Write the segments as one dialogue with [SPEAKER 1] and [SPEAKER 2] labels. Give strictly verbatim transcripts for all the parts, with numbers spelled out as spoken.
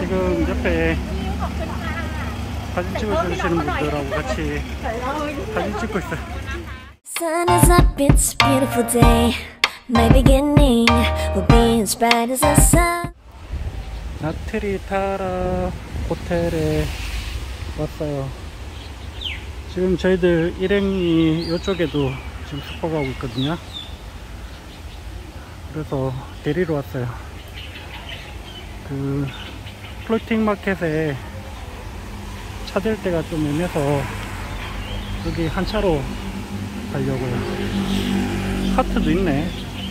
[SPEAKER 1] 지금 옆에 사진 찍어주시는 분들하고 같이 사진 찍고 있어요.
[SPEAKER 2] Sun is up, it's a beautiful day. My beginning will be as bright as the sun.
[SPEAKER 1] 나트리타라 호텔에 왔어요. 지금 저희들 일행이 이쪽에도 지금 숙박 가고 있거든요. 그래서 데리러 왔어요. 그 플로팅 마켓에 차댈 때가 좀 애매서 여기 한 차로 가려고요. 카트도 있네.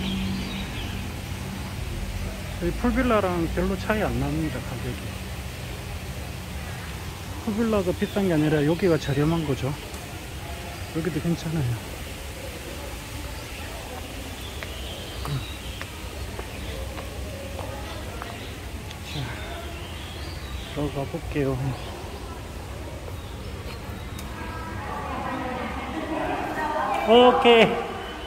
[SPEAKER 1] 여기 풀빌라랑 별로 차이 안 납니다, 가격이. 풀빌라가 비싼 게 아니라 여기가 저렴한 거죠. 여기도 괜찮아요. 자, 들어가 볼게요. 오케이.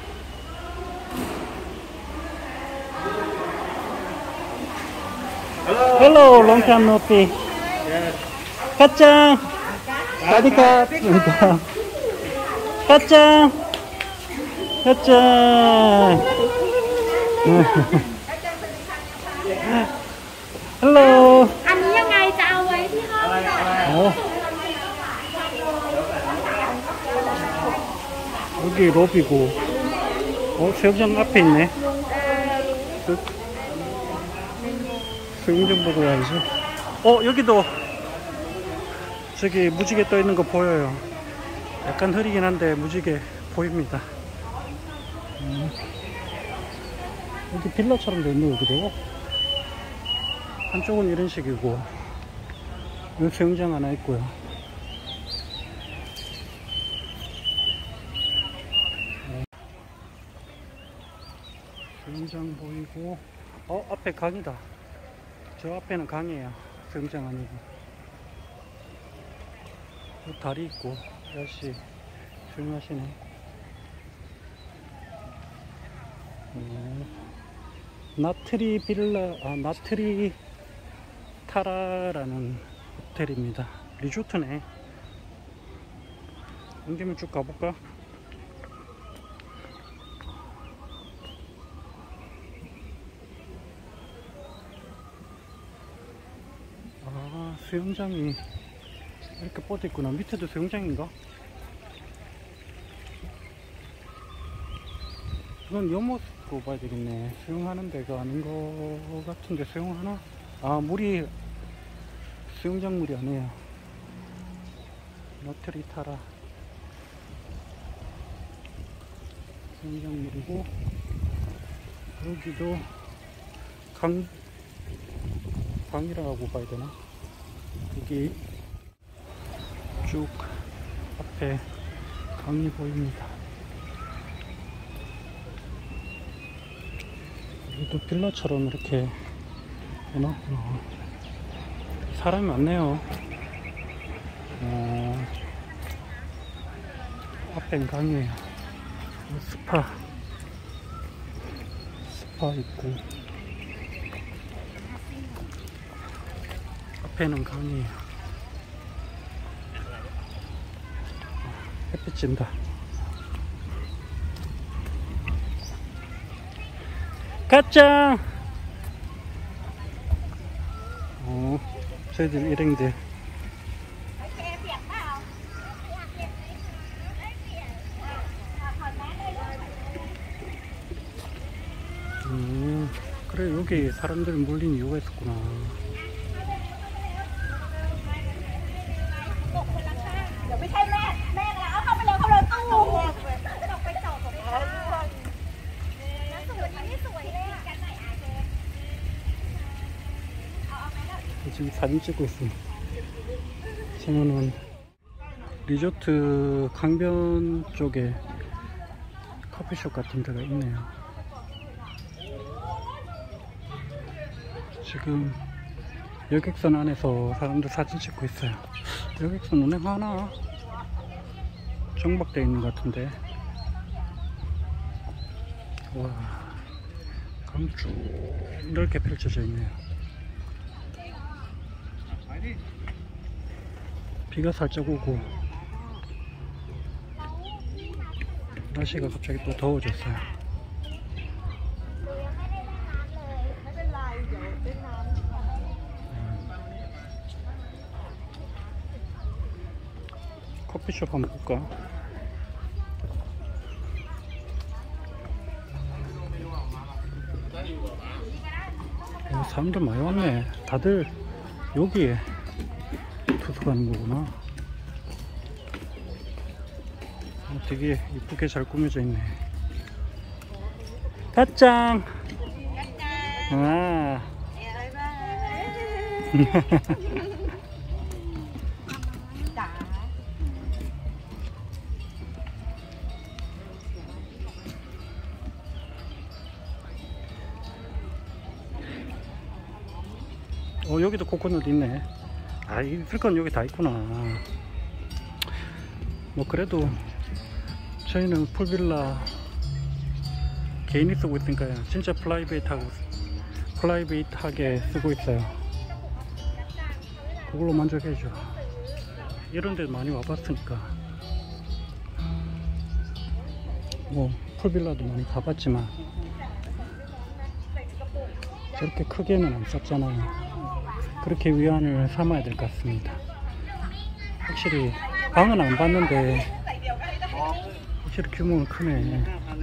[SPEAKER 1] Hello, long time no see. 까짱. 사디카. 까짱. 까짱. Hello.
[SPEAKER 3] Anh với ngay chào vậy thì không.
[SPEAKER 1] 여기 로비고, 어, 수영장 앞에 있네. 그, 수영장 보고 가야지. 어, 여기도 저기 무지개 떠 있는 거 보여요. 약간 흐리긴 한데 무지개 보입니다. 음. 여기 빌라처럼 돼 있네, 여기도. 한쪽은 이런 식이고, 여기 수영장 하나 있고요. 수영장 보이고, 어, 앞에 강이다. 저 앞에는 강이에요. 수영장 아니고. 그 다리 있고, 아저씨 조용하시네. 음, 나트리 빌라, 아, 나트리 타라라는 호텔입니다. 리조트네. 온 김에 쭉 가볼까? 아, 수영장이 이렇게 뻗어 있구나. 밑에도 수영장인가? 이건 연못으로 봐야 되겠네. 수영하는 데가 아닌 것 같은데 수영하나? 아, 물이 수영장 물이 아니에요. 나트리 타라 수영장 물이고, 여기도 강 강이라고 봐야 되나? 여기 쭉 앞에 강이 보입니다. 여기도 빌라처럼 이렇게 해놨구나. 사람이 많네요. 어, 앞엔 강이에요. 스파 스파 있고, 앞에는 강이에요. 햇빛 진다. 가짱. 어, 저희들 일행들. 음, 그래, 여기 사람들 몰린 이유가 있었구나. 지금 사진 찍고 있습니다. 지금은 리조트 강변 쪽에 커피숍 같은 데가 있네요. 지금 여객선 안에서 사람들 사진 찍고 있어요. 여객선 운행하나? 정박되어 있는 것 같은데. 와, 강 쭉 넓게 펼쳐져 있네요. 비가 살짝 오고 날씨가 갑자기 또 더워졌어요. 커피숍 한번 볼까? 어, 사람들 많이 왔네. 다들 여기에 투숙하는 거구나. 어, 되게 이쁘게 잘 꾸며져 있네. 가짱! 아. 어, 여기도 코코넛 있네. 아, 있을 건 여기 다 있구나. 뭐 그래도 저희는 풀빌라 개인이 쓰고 있으니까요. 진짜 프라이베이트하고 프라이베이트하게 쓰고 있어요. 그걸로 만족해줘. 이런 데 많이 와봤으니까. 뭐 풀빌라도 많이 가봤지만 저렇게 크게는 안 썼잖아요. 그렇게 위안을 삼아야 될 것 같습니다. 확실히 방은 안 봤는데 확실히 규모는 크네.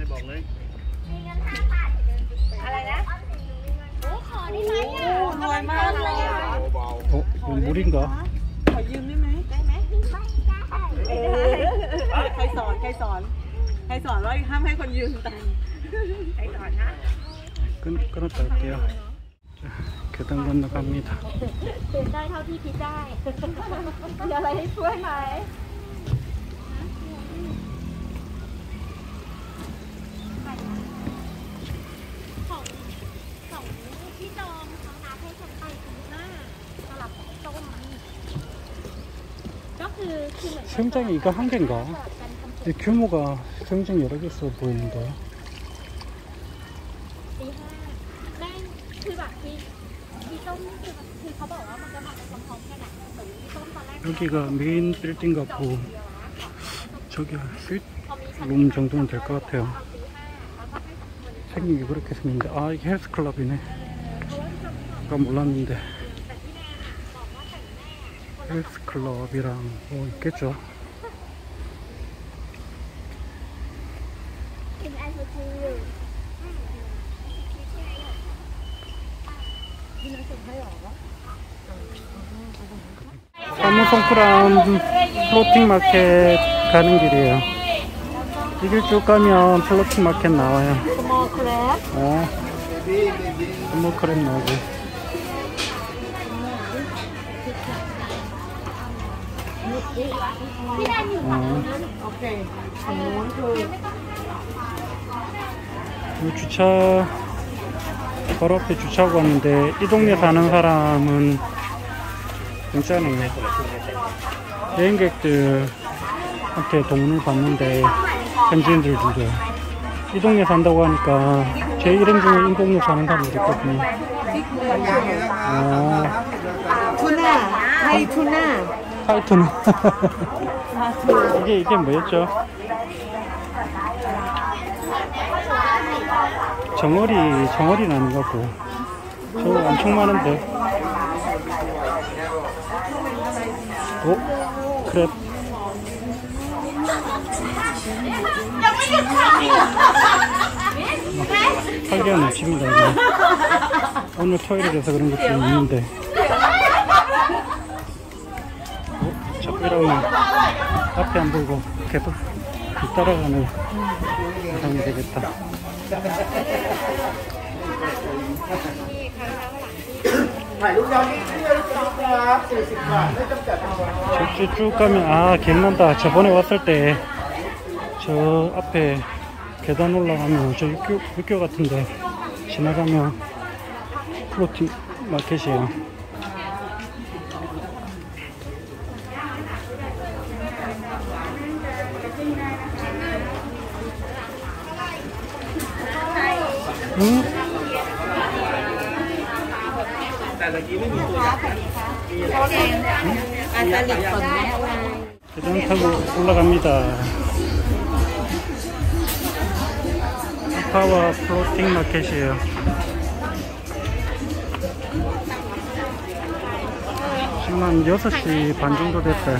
[SPEAKER 1] 어? 이건 물인가?
[SPEAKER 4] ขอยืมได้ไหมได้ไหมเออใครสอนใครสอนใครสอนว่าห้ามให้คนยืมตังค์ใครสอนนะ
[SPEAKER 1] 끊, 끊었다 할게요. 자, 계단 건너갑니다.
[SPEAKER 3] เดินได้เท่าที่คิดได้มีอะไรให้ช่วยไหมของของที่จองเขานับให้ฉันไปคือหน้าสลับต้มก็คือคือเหมือน
[SPEAKER 1] 수영장이 이거 한 개인가? 이 규모가 수영장 여러 개 있어 보이는데.
[SPEAKER 3] ตีห้าแม่งคือแบบที่ที่ต้มนี่คือแบบคือเขาบอกว่ามันจะหมักไปพร้อมๆกันอะเหมือนที่ต้มตอนแรก
[SPEAKER 1] 여기가 메인 빌딩 같고 저기가 스윗룸 정도는 될 것 같아요. 생긴 게 그렇게 생겼는데 아 이게 헬스클럽이네. 아까 몰랐는데 헬스클럽이랑 뭐 있겠죠.
[SPEAKER 3] เป็นไอโฟจูอยู่
[SPEAKER 1] 사무송프람 플로팅 마켓 가는 길이에요. 이 길 쭉 가면 플로팅 마켓 나와요.
[SPEAKER 4] สมอลแครบ
[SPEAKER 1] 어, 스모크랩 나오고. 어,
[SPEAKER 4] โอเคฝั่งนู้นคือ
[SPEAKER 1] 이 주차 바로 앞에 주차하고 왔는데 이 동네 사는 사람은 공짜네요. 여행객들한테 돈을 받는데 현지인들 주죠. 이 동네 산다고 하니까 제 이름 중에 이 동네 사는 사람이 있거든요. 어,
[SPEAKER 4] ทูน่าไทยทูน่า
[SPEAKER 1] 타이트는 이게 이게 뭐였죠? 정어리 정어리는 아닌 것 같고 저 엄청 많은데. 오 크랩. 살기가 넘칩니다. 이게. 오늘 토요일이라서 그런 것도 있는데. 어? 자꾸 이러면 앞에 안 보이고 계속 뒤따라가는 사람이 되겠다. 쭉, 쭉 가면 아 기억난다. 저번에 왔을 때 저 앞에 계단 올라가면 저 육교, 육교 같은데 지나가면 플로팅 마켓이에요. 응? 계단 타고 올라갑니다. 아파와 플로팅 마켓이에요. 지금 한 여섯 시 반 정도 됐어요.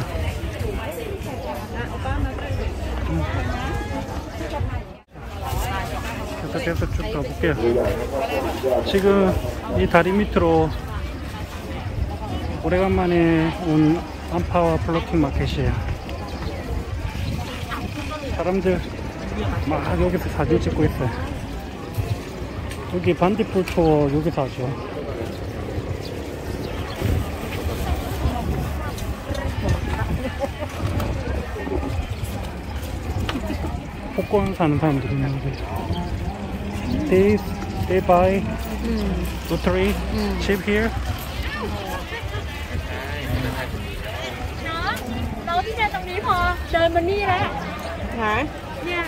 [SPEAKER 1] 계속 계속 쭉 가볼게요. 지금 이 다리 밑으로 오래간만에 온 안파와 플로팅 마켓이에요. 사람들 막 여기서 사진 찍고 있어요. 여기 반딧불 투어 여기서 하죠. 복권 사는 사람들이 있는데 They, they buy lottery cheap here.
[SPEAKER 3] เราที่เดินตรงนี้พอเดินมานี่แล้ว
[SPEAKER 4] ไหน
[SPEAKER 3] เนี่ย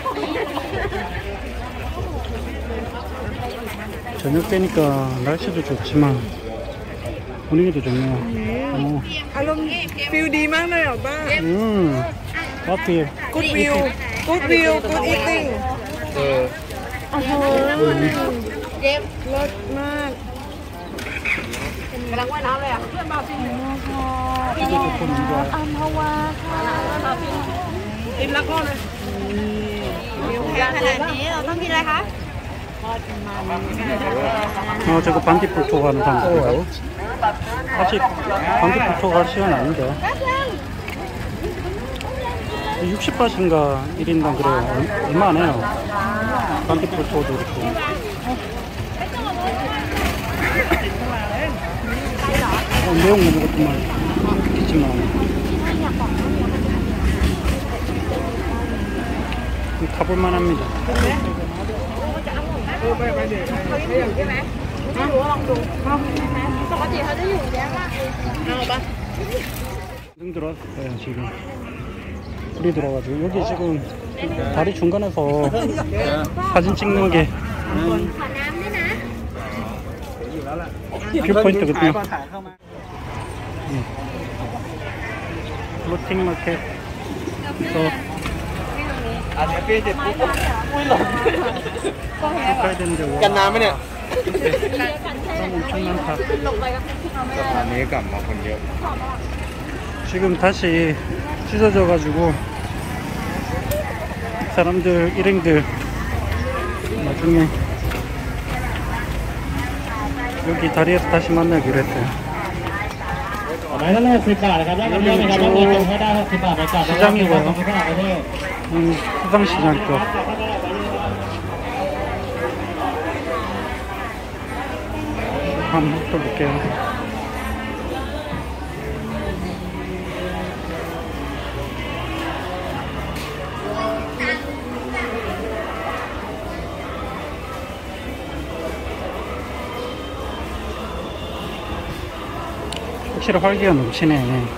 [SPEAKER 1] 저녁 때니까 날씨도 좋지만 분위기도 좋네요. 어.
[SPEAKER 4] อารมณ์ฟิลดีมากเลยอ่ะป้า
[SPEAKER 1] 음, 마필.
[SPEAKER 4] Good view Good view Good eating โอ้โหเก็บรสมากกำลังว่ายน้ำเลยอ่ะเพื่อนมาฟิน
[SPEAKER 1] 이게 좋고 좋아.
[SPEAKER 3] อัมพวาค่ะ
[SPEAKER 4] กินแล้วก็เลยขนาดนี้เราต้องกินอะไรคะ
[SPEAKER 1] 어, 저거 반딧불 투어 하는 사람들. 아직 반딧불 투어 갈 시간 아닌데. 육십 바트인가 일 인당 그래요. 얼마 안 해요. 반딧불 투어도 그렇고. 어, 내용 너무 같구만. 있지만. 가볼만 합니다.
[SPEAKER 3] ปกติเขาจะอยู่แยกล่างเอง
[SPEAKER 4] เอาปะ
[SPEAKER 1] 등 들어왔어요 지금. 불이 들어가지고 여기 지금 다리 중간에서 사진 찍는 게
[SPEAKER 3] ขอน้ำด้วยนะ
[SPEAKER 1] 뷰포인트거든요. 플로팅 마켓. 그래서 가야 되는데 와.
[SPEAKER 5] กันน้ำไหมเนี่ย
[SPEAKER 1] 사람 엄청 많다.
[SPEAKER 5] สะพานนี้กลับมาคนเยอะ
[SPEAKER 1] 지금 다시 찢어져가지고 사람들 일행들 나중에 여기 다리에서 다시 만나기로 했어요. 시장이고요. 음, 수상시장 쪽. 한번 또 볼게요. 확실히 활기가 넘치네.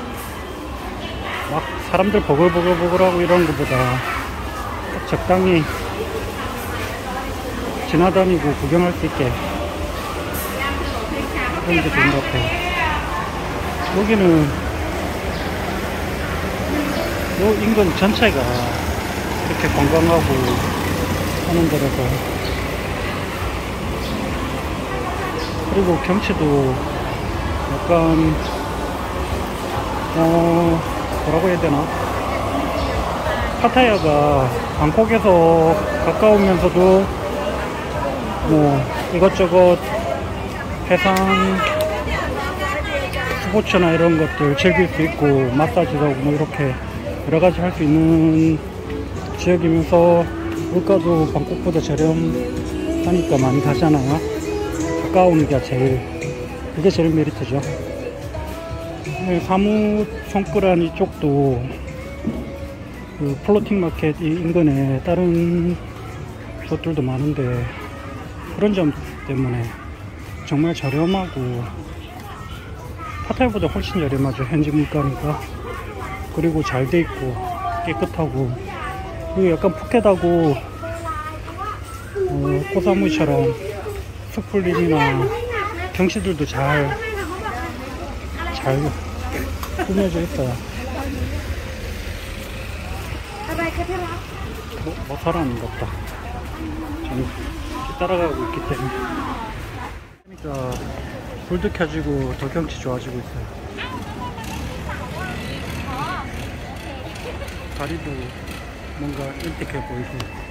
[SPEAKER 1] 막 사람들 보글보글보글하고 이런 것보다 딱 적당히 지나다니고 구경할 수 있게 그런 게 좋은 것 같아요. 여기는 요 인근 전체가 이렇게 관광하고 하는 데라서, 그리고 경치도 약간 어 뭐라고 해야 되나, 파타야가 방콕에서 가까우면서도 뭐 이것저것 해상 스포츠나 이런 것들 즐길 수 있고 마사지도 하고 뭐 이렇게 여러가지 할 수 있는 지역이면서 물가도 방콕보다 저렴하니까 많이 가잖아요. 가까운 게 제일, 그게 제일 메리트죠. 사무 손끄란 이쪽도 그 플로팅 마켓 이 인근에 다른 곳들도 많은데 그런 점 때문에 정말 저렴하고, 파타야보다 훨씬 저렴하죠. 현지 물가니까. 그리고 잘 돼 있고 깨끗하고, 그리고 약간 푸켓하고 어, 코사무이처럼 숲풀림이나 경치들도 잘 잘 꾸며져 있어요. 뭐, 뭐 사람인 것 같다. 저는 따라가고 있기 때문에. 그러니까 불도 켜지고 더 경치 좋아지고 있어요. 다리도 뭔가 인틱해 보이고.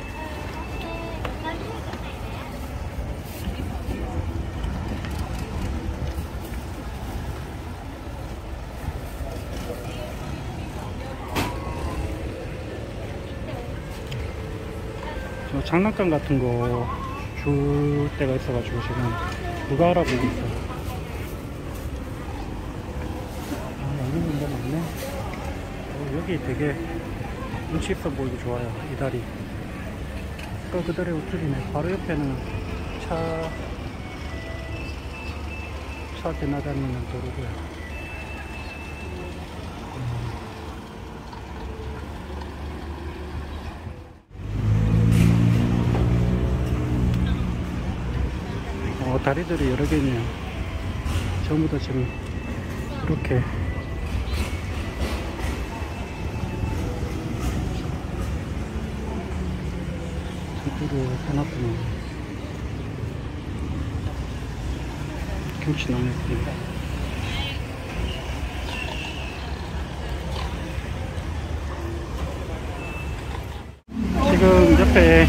[SPEAKER 1] 저 장난감 같은 거 줄 때가 있어가지고 지금 그거 알아보고 있어요. 아, 여기는 뭐 많네. 어, 여기 되게 운치 있어 보이고 좋아요. 이 다리. 아까 그 다리 우측이네. 바로 옆에는 차, 차 지나다니는 도로고요. 어, 다리들이 여러 개네요. 전부 다 지금 이렇게 전부로 해놨구나. 경치 너무 예쁩니다. 지금 옆에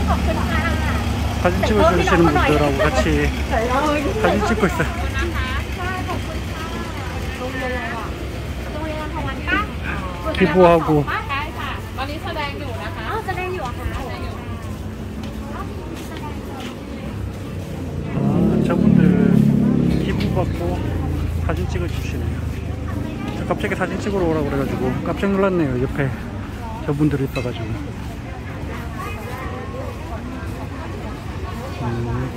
[SPEAKER 1] 사진 찍어주시는 분들하고 같이 사진 찍고 있어요. 기부하고. 아, 저분들 기부받고 사진 찍어주시네요. 저 갑자기 사진 찍으러 오라고 그래가지고 깜짝 놀랐네요. 옆에 저분들이 있어가지고. 음.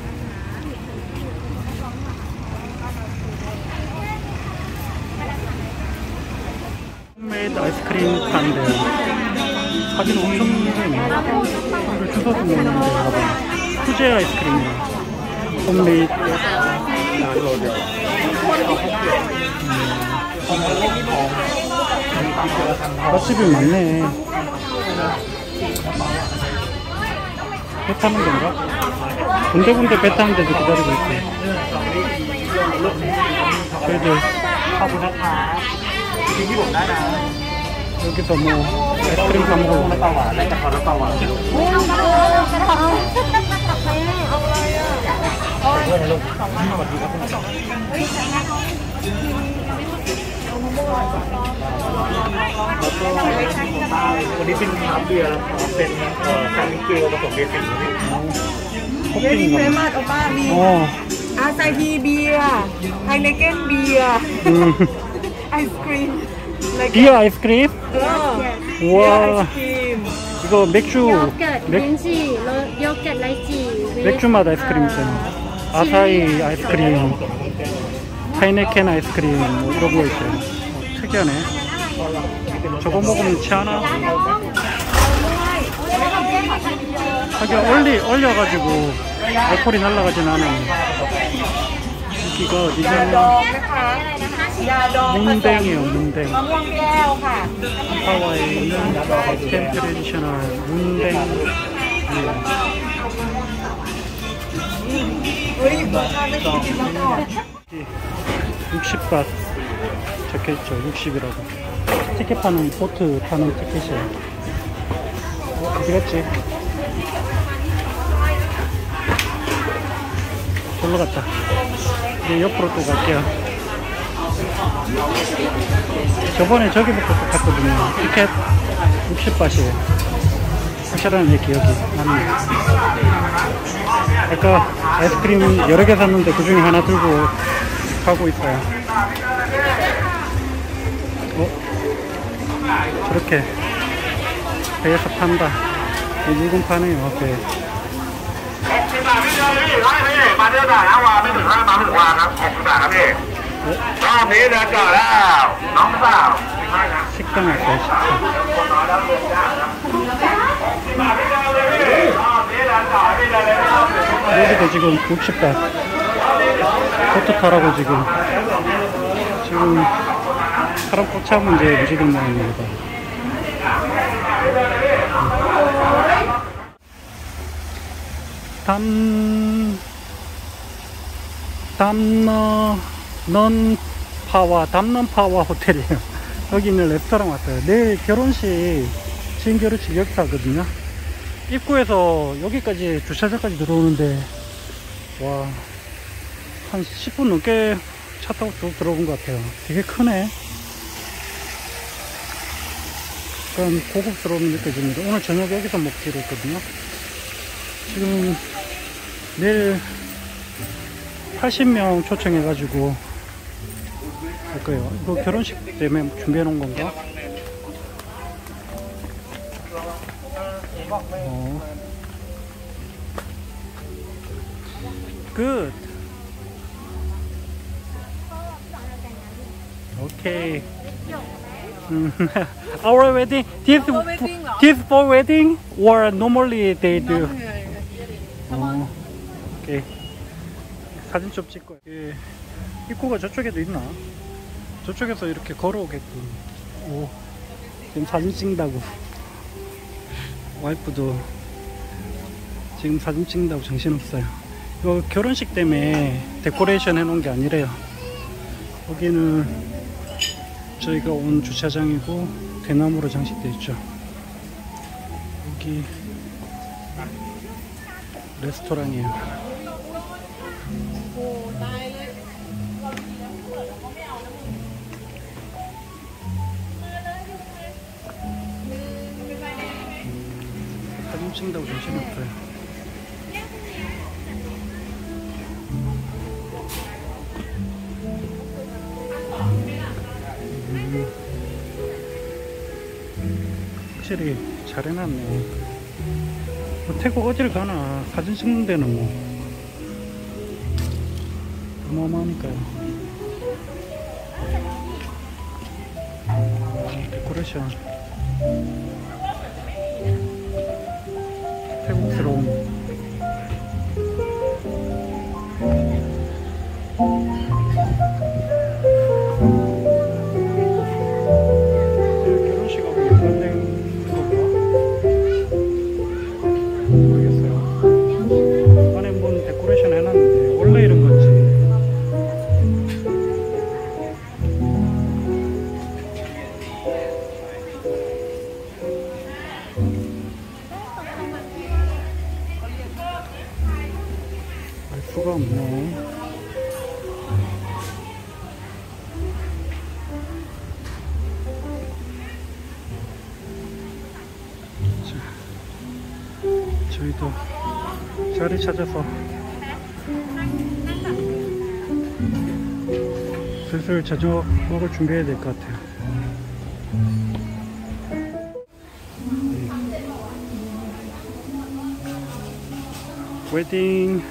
[SPEAKER 1] 홈메이드 아이스크림 파는데요. 사진 엄청 유명해요. 이걸 주워서 먹는데 봐봐. 수제 아이스크림이에요. 홈메이드. 음. 맛집이 많네. 배 타는 건가? 군데군데 배 타는 데도 기다리고 있어요. 저희들 여기서 뭐 아이스크림 사 먹으러
[SPEAKER 5] วันนี้เป็นน้ำเบียร์เป็นซามิเกลผสมเบสิก
[SPEAKER 4] เยลิเฟมัสโอป้ามีอาซาฮีเบียร์ไฮเนเก้นเบียร์ไอศครีม
[SPEAKER 1] 비어 아이스크림? 우와,
[SPEAKER 4] 크림
[SPEAKER 1] 이거 맥주,
[SPEAKER 3] โยเกิร์ต
[SPEAKER 1] 맥,
[SPEAKER 3] ลิ้นจี่โยเกิร์ตไลจี่
[SPEAKER 1] 맥주 맛 아이스크림 있잖아. 아사히 아이스크림, 하이네켄 아이스크림 뭐 이런 거 있어요. 어, 특이하네. 저거 먹으면 취하나? 하긴 얼리, 얼려가지고 알코올이 날아가진 않아. 여기가 어디냐면
[SPEAKER 4] ยาดอง
[SPEAKER 1] 문댕이에요, 문댕.
[SPEAKER 4] มะม่วงแก้วค่ะ
[SPEAKER 1] 하와이에 있는 템트레디셔널 문댕.
[SPEAKER 4] เฮ้ยไม่เคยกินมาก่อน
[SPEAKER 1] 육십 밭 적혀있죠. 육십이라고. 티켓 파는 보트 타는 티켓이에요. 어디 갔지? 절로 갔다. 이제 옆으로 또 갈게요. 저번에 저기부터 또 갔거든요. 티켓 육십 밭이에요. 확실한 얘기 여기 맞네. 아까 아이스크림 여러 개 샀는데 그 중에 하나 들고 가고 있어요. 어? 저렇게 배에서 판다. 이 물건 파네요, 앞에.
[SPEAKER 5] สิบบาทพี่เจอพี่ร้อยพี่มาเดือนละวาไม่ถึงห้ามาไม่ถึงวาครับหกสิบบาทครับพี่รอบนี้เดินก่อนแล้วน้องสาว
[SPEAKER 1] 식당 왔어요, 식당. 여기도 지금 육십 밭 보트 타라고 지금 지금 사람 꽉 차면 이제 움직일 모양입니다. 담, 담너, 넌 파와, 담넌 파와 호텔이에요. 여기 있는 레스토랑 왔어요. 내일 결혼식, 지금 결혼식 여기서 하거든요. 입구에서 여기까지 주차장까지 들어오는데, 와, 한 십 분 넘게 차 타고 쭉 들어온 것 같아요. 되게 크네. 약간 고급스러움이 느껴집니다. 오늘 저녁 여기서 먹기로 했거든요. 지금 내일 팔십 명 초청해가지고 할 거예요. 이거 결혼식 때문에 준비해 놓은 건가? 어. Good. Okay. Our wedding. This this for wedding or normally they do. 어. 오케이. 사진 좀 찍고. 예. 입구가 저쪽에도 있나? 저쪽에서 이렇게 걸어오게끔. 오. 지금 사진 찍는다고. 와이프도 지금 사진 찍는다고 정신없어요. 이거 결혼식 때문에 데코레이션 해놓은 게 아니래요. 여기는 저희가 온 주차장이고 대나무로 장식되어 있죠. 여기 레스토랑이에요. 사진 찍는다고 정신없어요. 확실히 잘 해놨네. 뭐 태국 어딜 가나 사진 찍는 데는 뭐 어마어마하니까요. 데코레이션 태국스러운. 알 수가 없네. 자, 저희도 자리 찾아서 슬슬 저녁 먹을 준비해야 될 것 같아요. 웨딩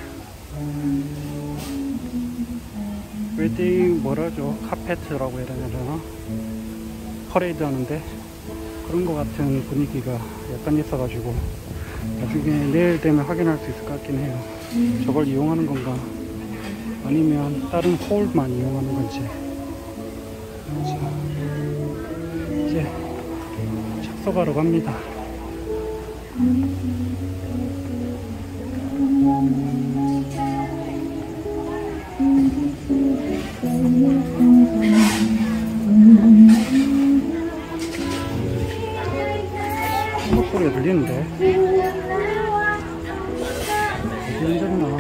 [SPEAKER 1] 웨딩 뭐라죠? 카페트라고 해야 되나? 퍼레이드 하는데 그런 것 같은 분위기가 약간 있어가지고 나중에 내일 되면 확인할 수 있을 것 같긴 해요. 저걸 이용하는 건가 아니면 다른 홀만 이용하는 건지. 자, 이제 착석하러 갑니다. 한국 소리가 들리는데 어디 앉았나.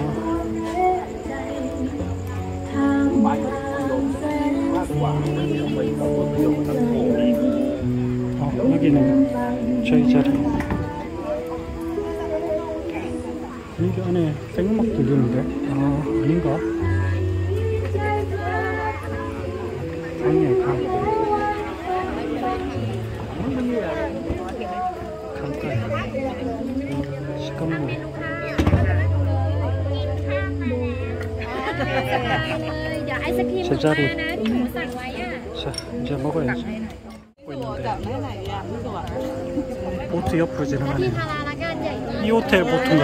[SPEAKER 1] 어, 여기는 저희 자리. 여기 안에 생음악 들리는데? 아, 아닌가? 방이야, 방. 강가에. 시커멓네. 제자리. 자, 이제 먹어야지. 먹고 있는데 보트 옆으로 지나가네. 이 호텔 보트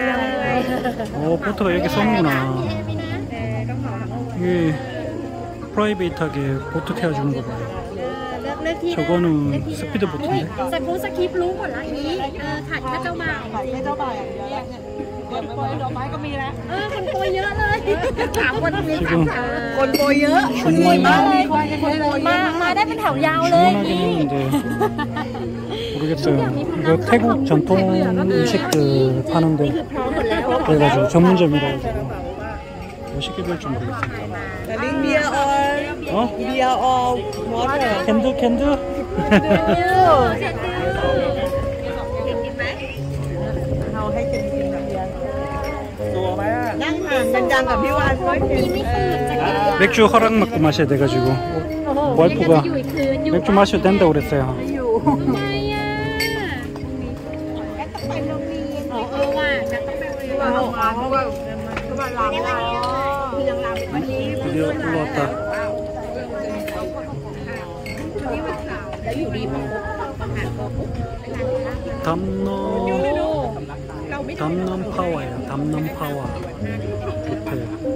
[SPEAKER 1] 같은데. 어, 보트가 여기 서는구나. 이게 프라이베이트하게 보트 태워주는 거 봐요.
[SPEAKER 3] เลือกเลือกที่
[SPEAKER 1] 저거는
[SPEAKER 3] เลือกที่
[SPEAKER 1] 스피드 보트인데.
[SPEAKER 3] สกูสคริปต์รู้หมดแล้วนี้เออขาดแค่เจ้าบ่าว
[SPEAKER 4] ขายให้เจ้าบ่าวอย่างเดียวเนี่ยเตรียมโปรยดอกไม้ก็มีแล้ว
[SPEAKER 3] เออคนโกยเยอะเลยถามคนนี้
[SPEAKER 1] 지금
[SPEAKER 4] คนโปรยเยอะ
[SPEAKER 1] 주문
[SPEAKER 3] มากเลยคนโกยมามาได้เป็นแถวยาวเลย
[SPEAKER 1] 주문하긴 했는데 모르겠어요. 이거 태국 전통 음식들 파는데
[SPEAKER 3] พร้อมหมดแล้ว
[SPEAKER 1] 그래가지고 전문점이라 가지고 맛있게 될 줄 모르겠어요.
[SPEAKER 4] แต่ลิงเบียร์ออล
[SPEAKER 1] 어?
[SPEAKER 4] เบียร์ออลวอเตอร์
[SPEAKER 1] 캔드 캔드?
[SPEAKER 4] เอาให้กินกินแบบเบียร์ตัวไหมนั่งห่างกันจังกับพี่วานก็กิน
[SPEAKER 1] 맥주 허락 받고 마셔야 돼가지고
[SPEAKER 3] ยังจะ
[SPEAKER 1] 와이프가
[SPEAKER 3] อยู่อีกคืนอยู่
[SPEAKER 1] 맥주 마셔도 된다고 그랬어요.
[SPEAKER 3] ทำไมอ่ะอ๋อเออว่ะจะต้องไปเรียน
[SPEAKER 4] ว่าเราวางเพราะว่าคือว่าลามได้คือยังลามวันนี้
[SPEAKER 1] 드디어 올라왔다.
[SPEAKER 3] แล้วอยู่ดีพอประกาศก็ปุ๊บ
[SPEAKER 1] 담넘 담넘 파워예요. 담넘 파워 호텔.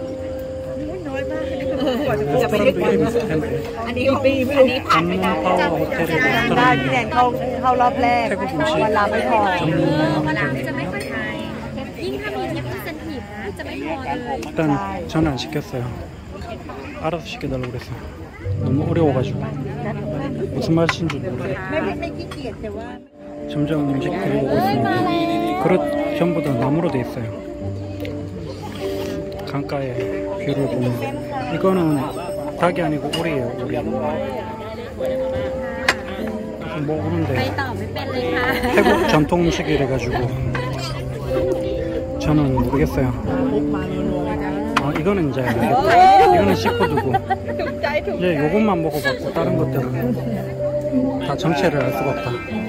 [SPEAKER 4] จะไป
[SPEAKER 1] 레스토랑도 이름이 있을 텐데.
[SPEAKER 4] อันนี้ปีอันนี้ผ่านไป
[SPEAKER 1] 담넘 파워 호텔에
[SPEAKER 4] ได้พี่แดน
[SPEAKER 1] 레스토랑
[SPEAKER 4] เข้าเข้ารอบแรก
[SPEAKER 1] 태국 음식
[SPEAKER 4] วันลาไม่พอ
[SPEAKER 3] เออวันหลังจะไม่ค่อยทายยิ่งถ้ามีเทปที่เซนทีฟนะจะไม่พอเลย
[SPEAKER 1] 일단 저는 안 시켰어요. 알아서 시켜달라고 그랬어요. 너무 어려워가지고 무슨 맛인 줄 모르겠어요.
[SPEAKER 4] ไม่ไม่ขี้เกียจแต่ว่า
[SPEAKER 1] 점점 음식들이 오고 있습니다. 그릇 전부 다 나무로 돼 있어요. 강가에 뷰를 보면 이거는 닭이 아니고 오리예요. 오리. 그래서
[SPEAKER 3] ไป
[SPEAKER 1] 먹는데
[SPEAKER 3] ต่อไม่เป็นเลยค่ะ
[SPEAKER 1] 태국 전통 음식이래 가지고 저는 모르겠어요. 아 이거는 이제 알겠다. 이거는 시푸드고 이제 요것만 먹어봤고 다른 것들은 다 정체를 알 수가 없다.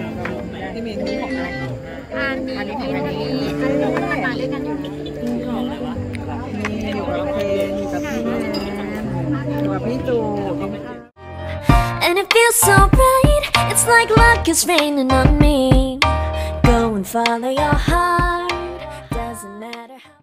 [SPEAKER 3] อันนี้อันนี้อันนี้มันมาด้วยกันอยู่
[SPEAKER 4] มีอยู่กับเพนอยู่กับพี่แนนอยู่กับพี่จู
[SPEAKER 2] And it feels so right. It's like luck is raining on me. Go and follow your heart. Doesn't matter how